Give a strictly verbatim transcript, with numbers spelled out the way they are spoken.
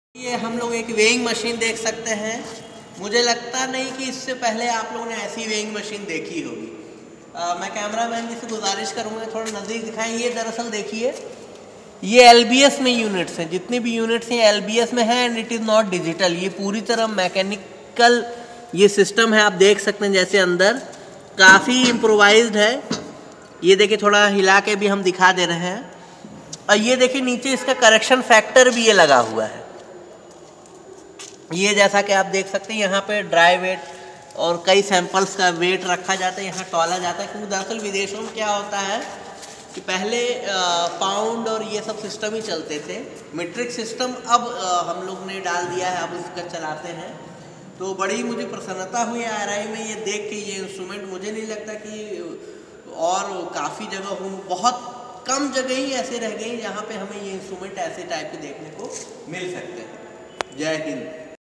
ये हम लोग एक वेइंग मशीन देख सकते हैं। मुझे लगता नहीं कि इससे पहले आप लोगों ने ऐसी वेइंग मशीन देखी होगी। आ, मैं कैमरामैन जी से गुजारिश करूँगा थोड़ा नज़दीक दिखाएं। ये दरअसल देखिए, ये एल बी एस में यूनिट्स हैं, जितनी भी यूनिट्स हैं एल बी एस में है and it is not digital. ये पूरी तरह मैकेनिकल ये सिस्टम है। आप देख सकते हैं जैसे अंदर काफ़ी इम्प्रोवाइज्ड है। ये देखिए थोड़ा हिला के भी हम दिखा दे रहे हैं। और ये देखिए नीचे इसका करेक्शन फैक्टर भी ये लगा हुआ है। ये जैसा कि आप देख सकते हैं यहाँ पे ड्राई वेट और कई सैंपल्स का वेट रखा जाता है, यहाँ तौला जाता है। क्योंकि दरअसल विदेशों में क्या होता है कि पहले पाउंड और ये सब सिस्टम ही चलते थे। मीट्रिक सिस्टम अब आ, हम लोग ने डाल दिया है, अब इसका चलाते हैं। तो बड़ी मुझे प्रसन्नता हुई आर आई में ये देख के। ये इंस्ट्रूमेंट मुझे नहीं लगता कि और काफ़ी जगह हूँ, बहुत कम जगह ही ऐसे रह गई जहाँ पे हमें ये इंस्ट्रूमेंट ऐसे टाइप के देखने को मिल सकते हैं। जय हिंद।